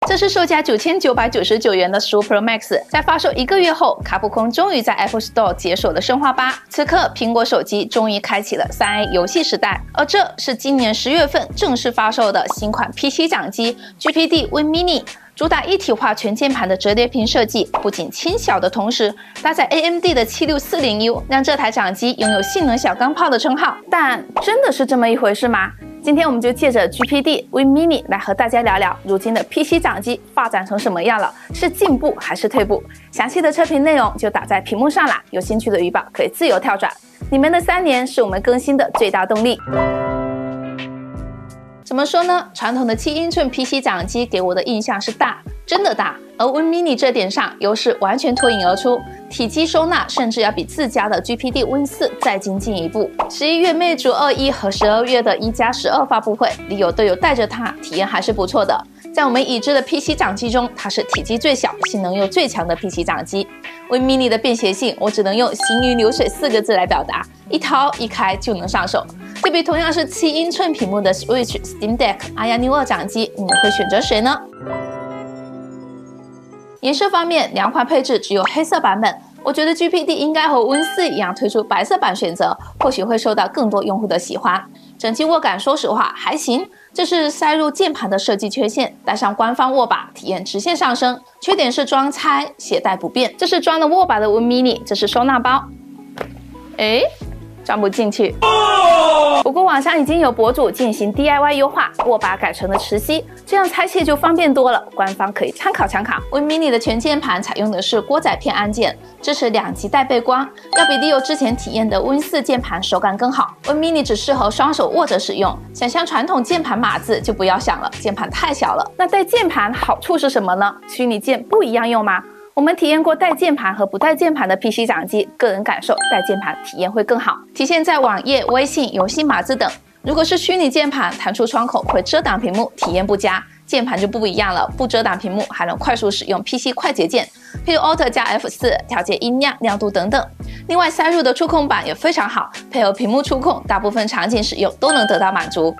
这是售价9999元的15 Pro Max， 在发售1个月后，卡普空终于在 Apple Store 解锁了生化8。此刻，苹果手机终于开启了3A 游戏时代，而这是今年10月份正式发售的新款 PC 掌机 GPD Win Mini。 主打一体化全键盘的折叠屏设计，不仅轻小的同时，搭载 AMD 的 7640U， 让这台掌机拥有性能小钢炮的称号。但真的是这么一回事吗？今天我们就借着 GPD Win Mini 来和大家聊聊，如今的 PC 掌机发展成什么样了？是进步还是退步？详细的测评内容就打在屏幕上啦，有兴趣的鱼宝可以自由跳转。你们的3年是我们更新的最大动力。 怎么说呢？传统的7英寸 PC 掌机给我的印象是大，真的大。而 Win Mini 这点上优势完全脱颖而出，体积收纳甚至要比自家的 GPD Win 4再精进一步。11月魅族21和12月的1+12发布会，里友都有带着它，体验还是不错的。在我们已知的 PC 掌机中，它是体积最小、性能又最强的 PC 掌机。Win Mini 的便携性，我只能用“行云流水”4个字来表达，一掏一开就能上手。 对比同样是7英寸屏幕的 Switch、Steam Deck、Aya Neo 掌机，你们会选择谁呢？颜色方面，2款配置只有黑色版本，我觉得 GPD 应该和 Win 4一样推出白色版选择，或许会受到更多用户的喜欢。整机握感说实话还行，这是塞入键盘的设计缺陷，带上官方握把，体验直线上升。缺点是装拆携带不便。这是装了握把的 Win Mini， 这是收纳包，装不进去。不过网上已经有博主进行 DIY 优化，握把改成了磁吸，这样拆卸就方便多了。官方可以参考参考。Win Mini 的全键盘采用的是锅仔片按键，支持2级带背光，要比利友之前体验的 Win 4键盘手感更好。Win Mini 只适合双手握着使用，想象传统键盘码字就不要想了，键盘太小了。那带键盘好处是什么呢？虚拟键不一样用吗？ 我们体验过带键盘和不带键盘的 PC 掌机，个人感受带键盘体验会更好，体现在网页、微信、游戏码字等。如果是虚拟键盘，弹出窗口会遮挡屏幕，体验不佳。键盘就不一样了，不遮挡屏幕，还能快速使用 PC 快捷键，譬如 Alt 加 F4调节音量、亮度等等。另外塞入的触控板也非常好，配合屏幕触控，大部分场景使用都能得到满足。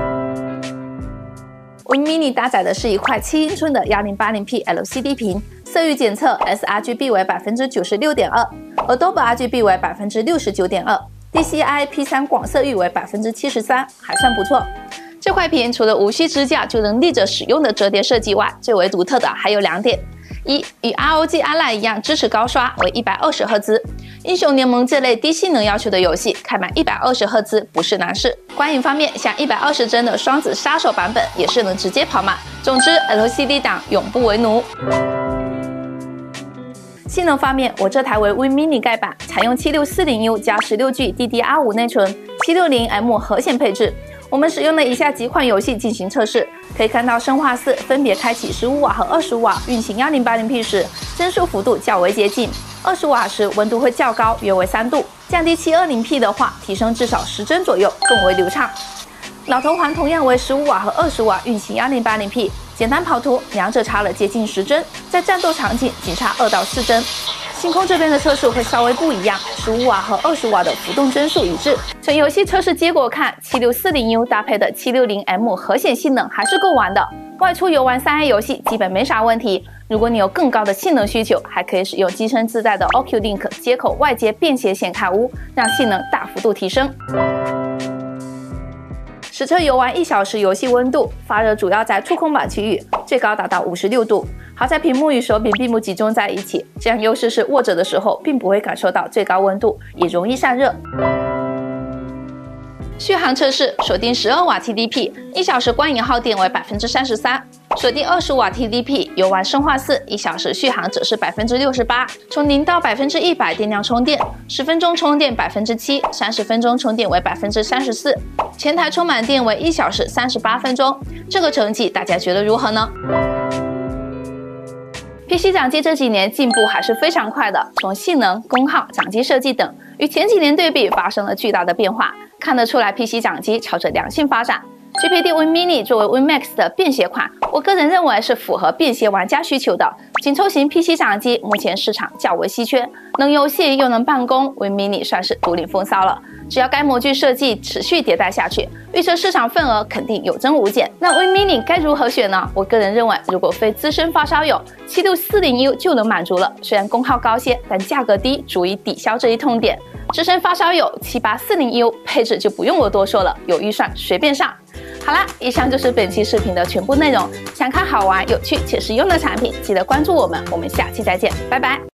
Win Mini 搭载的是一块7英寸的 1080p LCD 屏，色域检测 sRGB 为 96.2%， Adobe RGB 为 69.2%， DCI P3 广色域为 73%， 还算不错。这块屏除了无需支架就能立着使用的折叠设计外，最为独特的还有2点：一，与 ROG Ally 一样支持高刷，为120赫兹。 英雄联盟这类低性能要求的游戏，开满120赫兹不是难事。观影方面，像120帧的双子杀手版本也是能直接跑满。总之 ，LCD 党永不为奴。性能方面，我这台为 Win Mini 盖板，采用 7640U 加 16G DDR5 内存，760M 核显配置。我们使用了以下几款游戏进行测试，可以看到《生化4》分别开启15瓦和25瓦运行 1080p 时，帧数幅度较为接近。 20瓦时温度会较高，约为3度。降低720p 的话，提升至少10帧左右，更为流畅。老头环同样为15瓦和20瓦运行 1080p， 简单跑图，两者差了接近10帧，在战斗场景仅差2到4帧。星空这边的测试会稍微不一样，15瓦和20瓦的浮动帧数一致。从游戏测试结果看，7640U 搭配的760M 核显性能还是够玩的。 外出游玩3A 游戏基本没啥问题。如果你有更高的性能需求，还可以使用机身自带的 Oculink 接口外接便携显卡坞，让性能大幅度提升。实测游玩1小时，游戏温度发热主要在触控板区域，最高达到56度。好在屏幕与手柄并不集中在一起，这样优势是握着的时候并不会感受到最高温度，也容易散热。 续航测试锁定12瓦 TDP，1小时观影耗电为 33%； 锁定20瓦 TDP， 游玩生化4，1小时续航则是 68%。从0到100%电量充电，10分钟充电 7%，30分钟充电为 34%， 全台充满电为1小时38分钟。这个成绩大家觉得如何呢？ PC 掌机这几年进步还是非常快的，从性能、功耗、掌机设计等，与前几年对比发生了巨大的变化，看得出来 PC 掌机朝着良性发展。 GPD Win Mini 作为 Win Max 的便携款，我个人认为是符合便携玩家需求的。紧凑型 PC 掌机目前市场较为稀缺，能游戏又能办公 ，Win Mini 算是独领风骚了。只要该模具设计持续迭代下去，预测市场份额肯定有增无减。那 Win Mini 该如何选呢？我个人认为，如果非资深发烧友，7640U 就能满足了。虽然功耗高些，但价格低，足以抵消这一痛点。资深发烧友7840U 配置就不用我多说了，有预算随便上。好啦，以上就是本期视频的全部内容。想看好玩、有趣且实用的产品，记得关注我们。我们下期再见，拜拜。